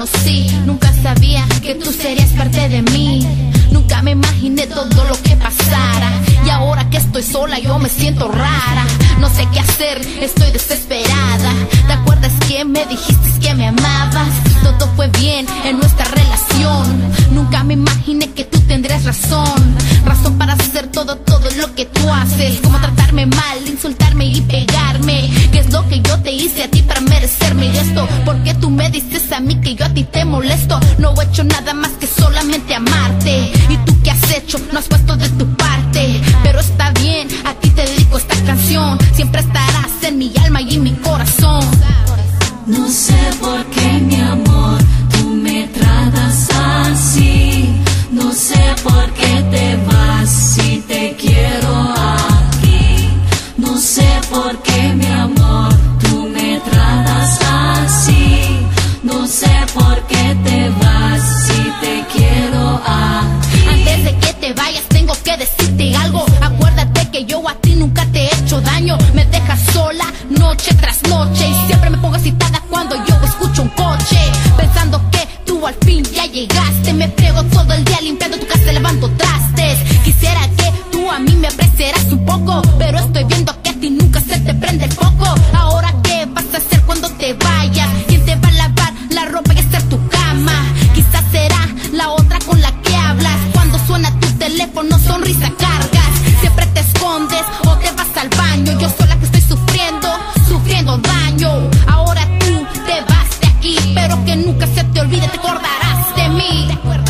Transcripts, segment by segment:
conocí, nunca sabía que tú serías parte de mí. Nunca me imaginé todo lo que pasara, y ahora que estoy sola yo me siento rara. No sé qué hacer, estoy desesperada. ¿Te acuerdas que me dijiste que me amabas? Todo fue bien en nuestra relación. Nunca me imaginé que tú tendrías razón para hacer todo lo que tú haces. Como tratarme mal, insultarme y pegarme. ¿Qué es lo que yo te hice a ti para merecerme esto? Porque tú me dices a mí que yo a ti te molesto. No he hecho nada más que solamente amarte. ¿Y tú qué has hecho? No has puesto de tu parte. Pero está bien, a ti te dedico esta canción. Siempre estarás en mi alma y en mi corazón. No sé por qué, mi amor, tú me tratas así. No sé por qué te vas si te quiero aquí. No sé por qué, mi amor, tú me tratas así. No sé por qué te vas si te quiero aquí. Antes de que te vayas tengo que decirte algo. Acuérdate que yo a ti nunca te he hecho daño. Me dejas sola noche tras noche y siempre me pongo excitada cuando yo escucho un coche, pensando que tú al fin ya llegaste. Me friego todo el día limpiando tu casa, lavando trastes. Quisiera que tú a mí me apreciaras un poco, pero estoy viendo que a ti nunca se te prende el foco. Ahora qué vas a hacer cuando te vayas? ¿Quién te va a lavar la ropa y hacer tu cama? Quizás será la otra con la que hablas. Cuando suena tu teléfono sonrisa cargas. Siempre te escondes o te vas al baño. Yo sola que estoy sufriendo daño. Ahora tú te vas de aquí, pero que nunca se te olvide, te acordarás de mí.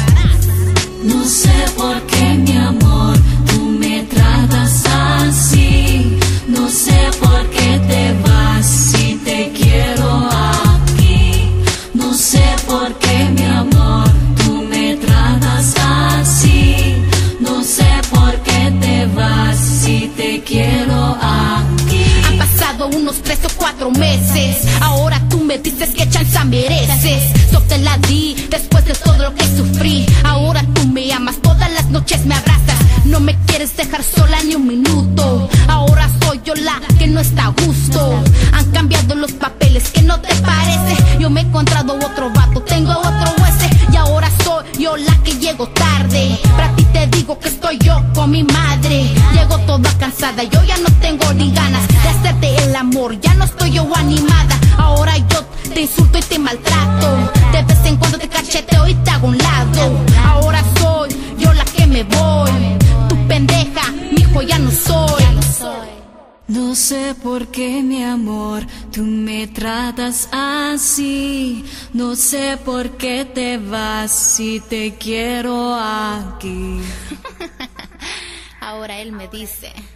No sé por qué, mi amor, tú me tratas así. No sé por qué te vas si te quiero aquí. No sé por qué, mi amor, tú me tratas así. No sé por qué te vas si te quiero aquí. Han pasado unos 3 o 4 meses. Ahora tú me dices que chance mereces. Yo te la di después de todo lo que sufrí. Ahora tú me amas, todas las noches me abrazas. No me quieres dejar sola ni un minuto. Ahora soy yo la que no está a gusto. Han cambiado los papeles, ¿qué no te parece? Yo me he encontrado otro vato, tengo otro huese. Y ahora soy yo la que llego tarde. Para ti te digo que estoy yo con mi madre. Llego toda cansada, yo ya no tengo ni ganas de hacerte el amor. Ya no estoy yo animada. Ahora yo te insulto y te maltrato. De vez en cuando te cacheteo y te hago a un lado. Ahora soy yo la que me voy. Tu pendeja, mi hijo ya no soy. No sé por qué, mi amor, tú me tratas así. No sé por qué te vas si te quiero aquí. Ahora él me dice